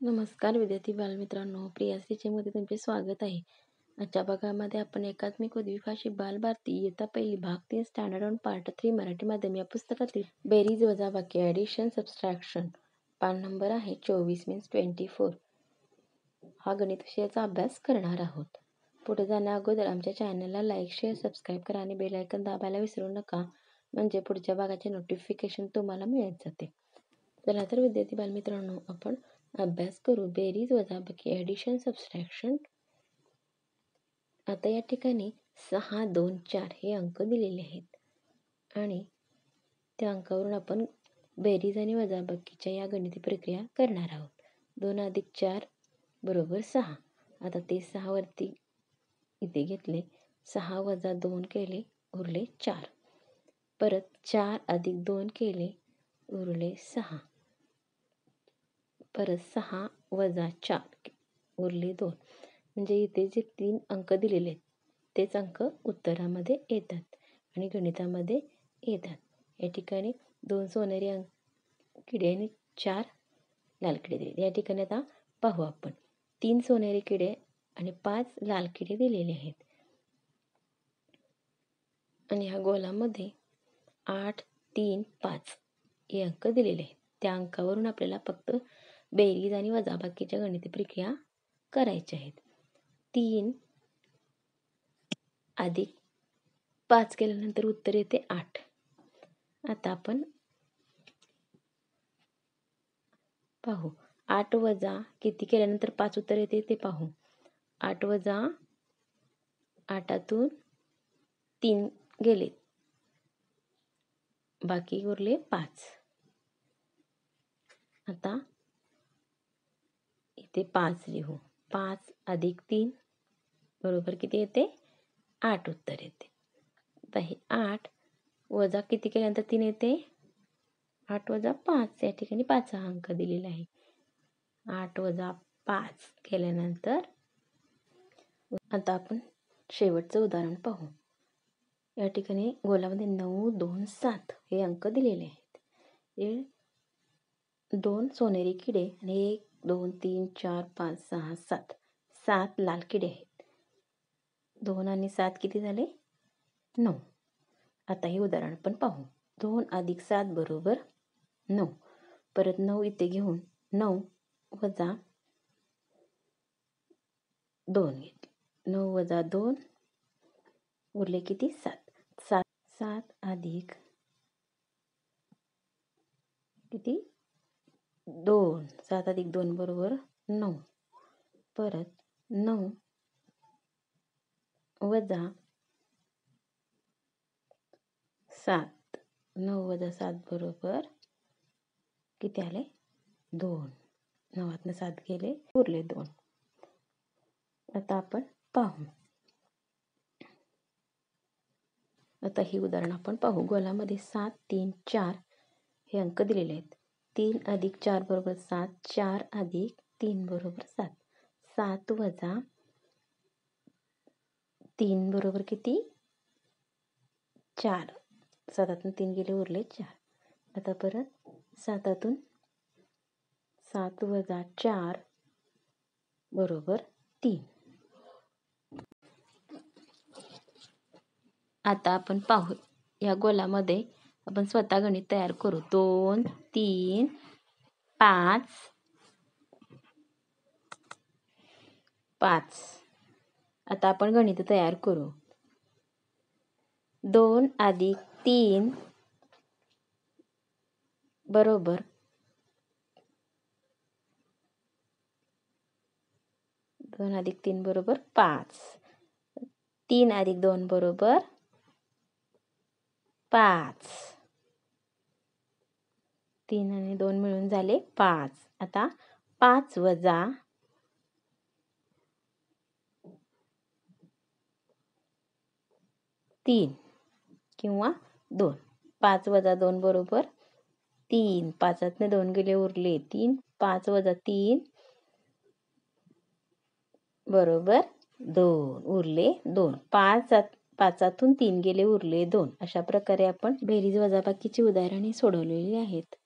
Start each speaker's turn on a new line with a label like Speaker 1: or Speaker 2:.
Speaker 1: नमस्कार विद्यार्थी बालमित्रांनो, प्रियाश्रीमध्ये तुमचे स्वागत आहे. आजच्या भागामध्ये आपण एकात्मिक व द्विभाषिक बालभारती इयत्ता पहिली भाग 3 स्टँडर्ड ऑन पार्ट 3 मराठी माध्यम या पुस्तकातील बेरीज वजाबाकी ॲडिशन सबस्ट्रॅक्शन पान नंबर आहे 24 मीन्स 24 हा गणित विषयाचा अभ्यास करणार आहोत. पुढे जाण्या अगोदर आमच्या चॅनलला लाईक, शेअर, सबस्क्राईब करा आणि बेल आयकॉन दाबायला विसरू नका, म्हणजे पुढच्या भागाचे नोटिफिकेशन तुम्हाला मिळत जाते. चला तर विद्यार्थी बालमित्रांनो, आपण अभ्यास करू बेरीज वजाबाकी ॲडिशन सबस्ट्रॅक्शन. आता या ठिकाणी 6, 2, 4 हे अंक दिलेले आहेत आणि त्या अंकावरून आपण बेरीज आणि वजाबाकीच्या या गणिती प्रक्रिया करणार आहोत. 2 अधिक 4 बरोबर 6. आता ते 6 वरती इथे घेतले, 6 वजा 2 केले उरले 4. परत 4 अधिक 2 केले उरले 6. परत 6 वजा 4 उरले 2. म्हणजे इथे जे 3 अंक दिलेले आहेत तेच अंक उत्तरामध्ये येतात आणि गणितामध्ये येतात. या ठिकाणी 2 सोनेरी किडे आणि 4 लाल किडे दिले. या ठिकाणी आता पाहू आपण 3 सोनेरी किडे आणि 5 लाल किडे दिलेले आहेत आणि ह्या गोलामध्ये 8, 3, 5 हे अंक दिलेले आहेत. त्या अंकावरून आपल्याला फक्त बेरीज आणि वजाबाकीच्या गणिती प्रक्रिया करायच्या आहेत. 3 अधिक 5 केल्यानंतर उत्तर येते 8. आता आपण पाहू 8 वजा किती केल्यानंतर 5 उत्तर येते ते पाहू. 8 वजा 8तून 3 गेले, बाकी उरले 5. आता इथे 5 लिहू. 5 अधिक 3 बरोबर किती येते? 8 उत्तर येते. आता हे 8 वजा किती केल्यानंतर 3 येते? 8 वजा 5. या ठिकाणी 5 हा अंक दिलेला आहे. 8 वजा 5 केल्यानंतर आता आपण शेवटचं उदाहरण पाहू. या ठिकाणी गोलामध्ये 9, 2, 7 हे अंक दिलेले आहेत. हे 2 सोनेरी किडे आणि 1, 2, 3, 4, 5, 6, 7 7 लाल किडे आहेत. 2 आणि 7 किती झाले? 9. आता हे उदाहरण आपण पाहू. 2 अधिक 7 बरोबर 9. परत 9 इथे घेऊन 9 वजा 2 घेतले. 9 वजा 2 उरले किती? 7. 7 अधिक किती? 2. 7 अधिक 2 बरोबर 9. परत 9 वजा 7. 9 वजा 7 बरोबर किती आले? 2. 9तनं 7 गेले उरले 2. आता आपण पाहू. आता ही उदाहरण आपण पाहू. गोलामध्ये 7, 3, 4 हे अंक दिलेले आहेत. 3 अधिक 4 बरोबर 7. 4 अधिक 3 बरोबर 7. 7 वजा 3 बरोबर किती? 4. 7तून 3 गेले उरले 4. आता परत 7तून 7 वजा 4 बरोबर 3. आता आपण पाहू. या गोलामध्ये आपण स्वतः गणित तयार करू. 2, 3, 5, 5. आता आपण गणित तयार करू. 2 अधिक 3 बरोबर 2 अधिक 3 बरोबर 5. 3 अधिक 2 बरोबर 5. 3 आणि 2 मिळून झाले 5. आता 5 वजा 3 किंवा 2. 5 वजा 2 बरोबर 3. 5तनं 2 गेले उरले 3. 5 वजा 3 बरोबर 2. उरले 2. 5तून 3 गेले उरले 2. अशा प्रकारे आपण बेरीज वजाबाकीची उदाहरणे सोडवलेली आहेत.